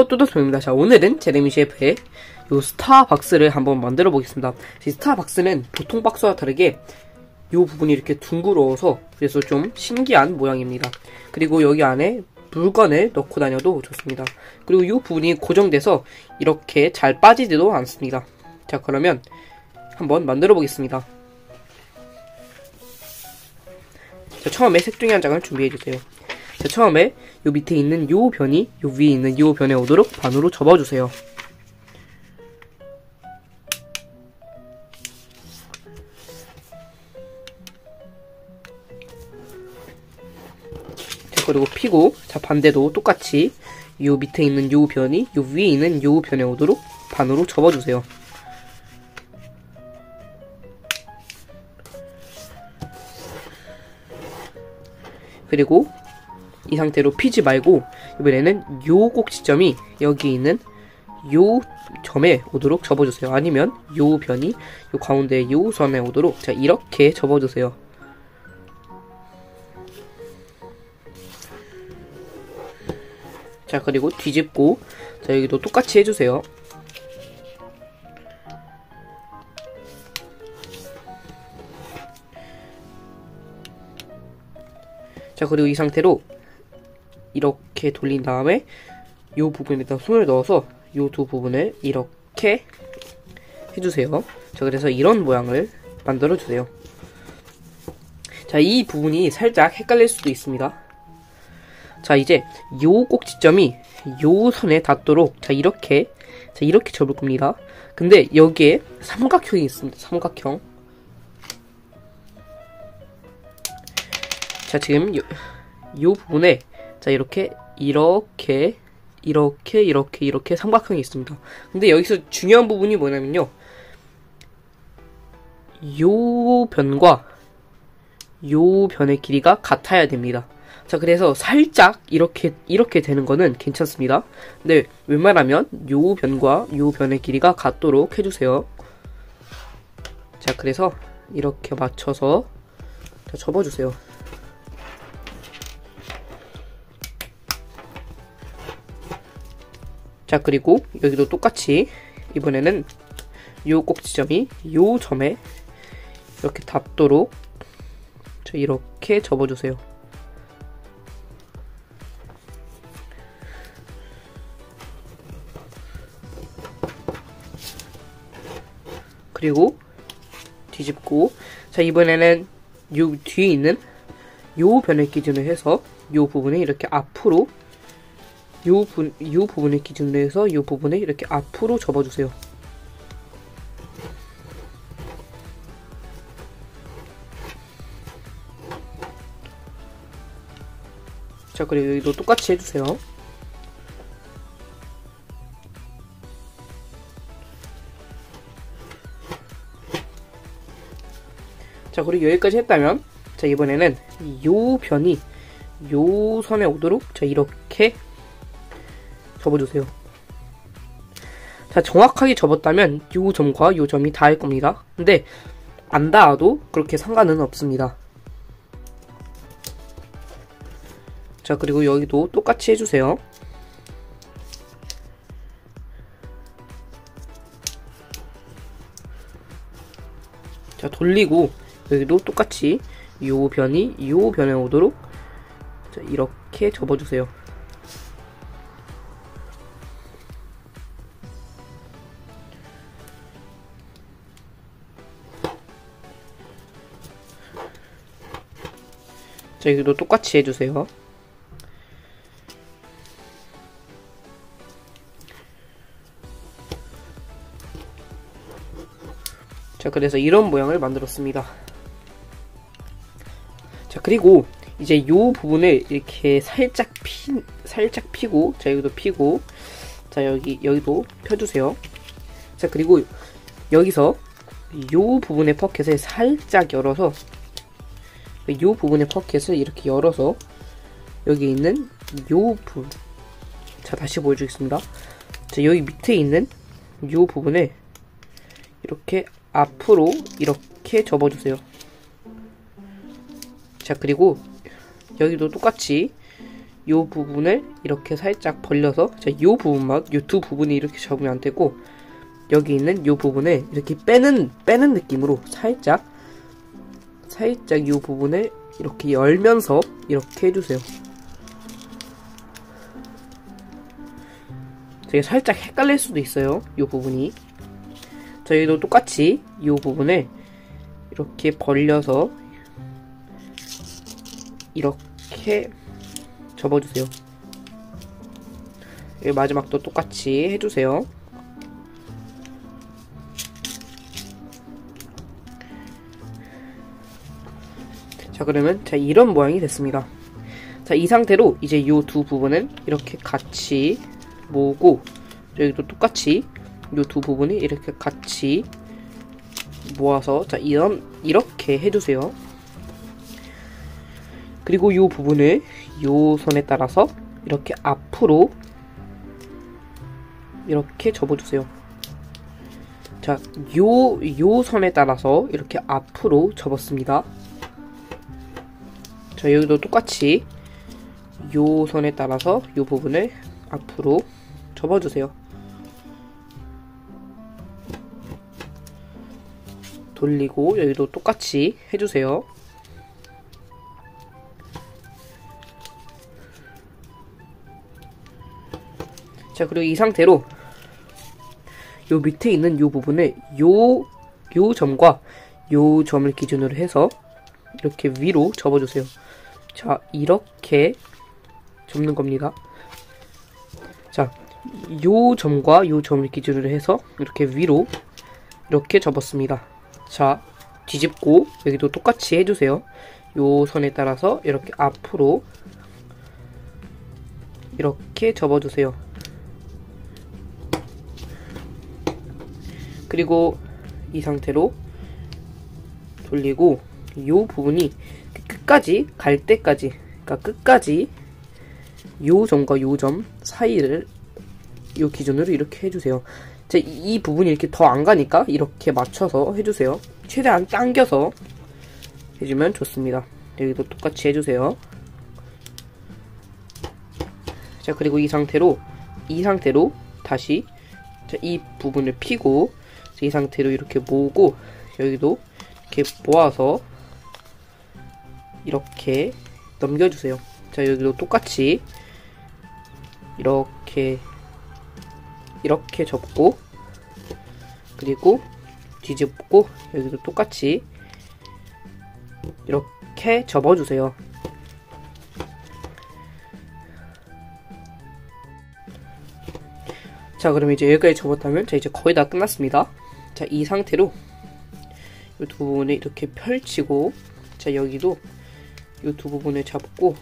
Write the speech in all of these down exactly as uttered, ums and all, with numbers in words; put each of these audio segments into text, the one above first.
안녕하세요, 또또송입니다. 자, 오늘은 제레미 셰프의 요 스타박스를 한번 만들어 보겠습니다. 이 스타박스는 보통 박스와 다르게 요 부분이 이렇게 둥그러워서 그래서 좀 신기한 모양입니다. 그리고 여기 안에 물건을 넣고 다녀도 좋습니다. 그리고 요 부분이 고정돼서 이렇게 잘 빠지지도 않습니다. 자, 그러면 한번 만들어 보겠습니다. 자, 처음에 색종이 한 장을 준비해 주세요. 자, 처음에 요 밑에 있는 요 변이 요 위에 있는 요 변에 오도록 반으로 접어주세요. 자, 그리고 피고, 자, 반대도 똑같이 요 밑에 있는 요 변이 요 위에 있는 요 변에 오도록 반으로 접어주세요. 그리고 이 상태로 피지 말고 이번에는 요 꼭지점이 여기 있는 요 점에 오도록 접어주세요. 아니면 요 변이 요 가운데 요 선에 오도록, 자, 이렇게 접어주세요. 자, 그리고 뒤집고, 자, 여기도 똑같이 해주세요. 자, 그리고 이 상태로 이렇게 돌린 다음에 요 부분에다 손을 넣어서 요 두 부분을 이렇게 해주세요. 자, 그래서 이런 모양을 만들어주세요. 자, 이 부분이 살짝 헷갈릴 수도 있습니다. 자, 이제 요 꼭지점이 요 선에 닿도록, 자, 이렇게, 자, 이렇게 접을 겁니다. 근데 여기에 삼각형이 있습니다. 삼각형. 자, 지금 요, 요 부분에, 자, 이렇게, 이렇게, 이렇게, 이렇게, 이렇게 삼각형이 있습니다. 근데 여기서 중요한 부분이 뭐냐면요. 요 변과 요 변의 길이가 같아야 됩니다. 자, 그래서 살짝 이렇게, 이렇게 되는 거는 괜찮습니다. 근데 웬만하면 요 변과 요 변의 길이가 같도록 해주세요. 자, 그래서 이렇게 맞춰서, 자, 접어주세요. 자, 그리고 여기도 똑같이 이번에는 요 꼭지점이 요 점에 이렇게 닿도록, 자, 이렇게 접어주세요. 그리고 뒤집고, 자, 이번에는 요 뒤에 있는 요 변을 기준으로 해서 요 부분에 이렇게 앞으로, 요, 부, 요 부분을 기준으로 해서 요 부분에 이렇게 앞으로 접어주세요. 자, 그리고 여기도 똑같이 해주세요. 자, 그리고 여기까지 했다면, 자, 이번에는 요 변이 요 선에 오도록, 자, 이렇게 접어주세요. 자, 정확하게 접었다면 요 점과 요 점이 닿을 겁니다. 근데 안 닿아도 그렇게 상관은 없습니다. 자, 그리고 여기도 똑같이 해주세요. 자, 돌리고 여기도 똑같이 요 변이 요 변에 오도록, 자, 이렇게 접어주세요. 자, 여기도 똑같이 해주세요. 자, 그래서 이런 모양을 만들었습니다. 자, 그리고 이제 요 부분을 이렇게 살짝 피, 살짝 피고, 자, 여기도 피고, 자, 여기, 여기도 펴주세요. 자, 그리고 여기서 요 부분의 포켓을 살짝 열어서, 요 부분의 포켓을 이렇게 열어서 여기 있는 요 부분, 자, 다시 보여주겠습니다. 자, 여기 밑에 있는 요 부분을 이렇게 앞으로 이렇게 접어주세요. 자, 그리고 여기도 똑같이 요 부분을 이렇게 살짝 벌려서, 자, 요 부분만, 요 두 부분이 이렇게 접으면 안 되고, 여기 있는 요 부분을 이렇게 빼는, 빼는 느낌으로 살짝, 살짝 요 부분을 이렇게 열면서 이렇게 해주세요. 되게 살짝 헷갈릴 수도 있어요, 요 부분이. 저희도 똑같이 요 부분을 이렇게 벌려서 이렇게 접어주세요. 마지막도 똑같이 해주세요. 자, 그러면 자, 이런 모양이 됐습니다. 자, 이 상태로 이제 요 두 부분을 이렇게 같이 모으고, 여기도 똑같이 요 두 부분이 이렇게 같이 모아서, 자, 이런 이렇게 해주세요. 그리고 요 부분을 요 선에 따라서 이렇게 앞으로 이렇게 접어주세요. 자, 요, 요 선에 따라서 이렇게 앞으로 접었습니다. 자, 여기도 똑같이 요 선에 따라서 요 부분을 앞으로 접어주세요. 돌리고 여기도 똑같이 해주세요. 자, 그리고 이 상태로 요 밑에 있는 요 부분을 요, 요 점과 요 점을 기준으로 해서 이렇게 위로 접어주세요. 자, 이렇게 접는 겁니다. 자, 요 점과 요 점을 기준으로 해서 이렇게 위로 이렇게 접었습니다. 자, 뒤집고 여기도 똑같이 해주세요. 요 선에 따라서 이렇게 앞으로 이렇게 접어주세요. 그리고 이 상태로 돌리고 요 부분이 끝까지 갈 때까지, 그러니까 끝까지 요 점과 요 점 사이를 요 기준으로 이렇게 해주세요. 자, 이, 이 부분이 이렇게 더 안 가니까 이렇게 맞춰서 해주세요. 최대한 당겨서 해주면 좋습니다. 여기도 똑같이 해주세요. 자, 그리고 이 상태로 이 상태로 다시, 자, 이 부분을 피고, 자, 이 상태로 이렇게 모으고 여기도 이렇게 모아서 이렇게 넘겨주세요. 자, 여기도 똑같이 이렇게 이렇게 접고, 그리고 뒤집고 여기도 똑같이 이렇게 접어주세요. 자, 그럼 이제 여기까지 접었다면, 자, 이제 거의 다 끝났습니다. 자, 이 상태로 이 두 부분을 이렇게 펼치고, 자, 여기도 이 두 부분을 잡고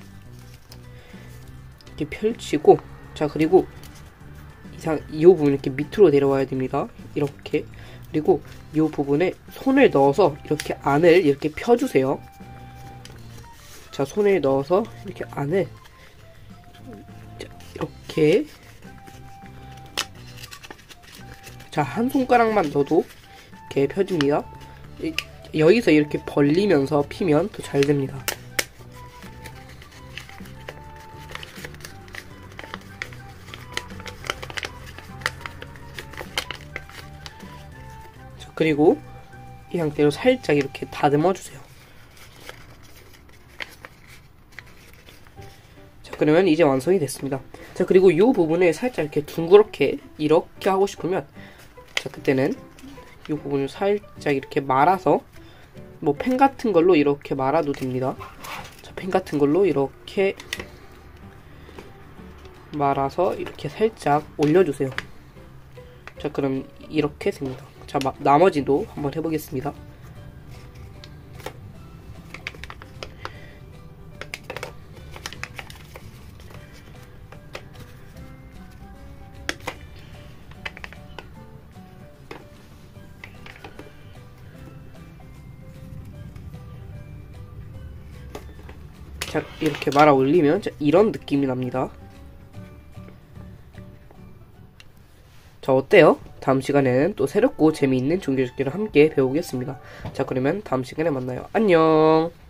이렇게 펼치고, 자, 그리고 이상 이 부분 이렇게 밑으로 내려와야 됩니다. 이렇게. 그리고 이 부분에 손을 넣어서 이렇게 안을 이렇게 펴주세요. 자, 손을 넣어서 이렇게 안을, 자, 이렇게, 자, 한 손가락만 넣어도 이렇게 펴집니다. 여기서 이렇게 벌리면서 피면 더 잘 됩니다. 자, 그리고 이 상태로 살짝 이렇게 다듬어 주세요. 자, 그러면 이제 완성이 됐습니다. 자, 그리고 이 부분을 살짝 이렇게 둥그렇게 이렇게 하고 싶으면, 자, 그때는 이 부분을 살짝 이렇게 말아서, 뭐 펜 같은 걸로 이렇게 말아도 됩니다. 자, 펜 같은 걸로 이렇게 말아서 이렇게 살짝 올려주세요. 자, 그럼 이렇게 됩니다. 자, 마, 나머지도 한번 해보겠습니다. 자, 이렇게 말아 올리면, 자, 이런 느낌이 납니다. 자, 어때요? 다음 시간에는 또 새롭고 재미있는 종교적기를 함께 배우겠습니다. 자, 그러면 다음 시간에 만나요. 안녕!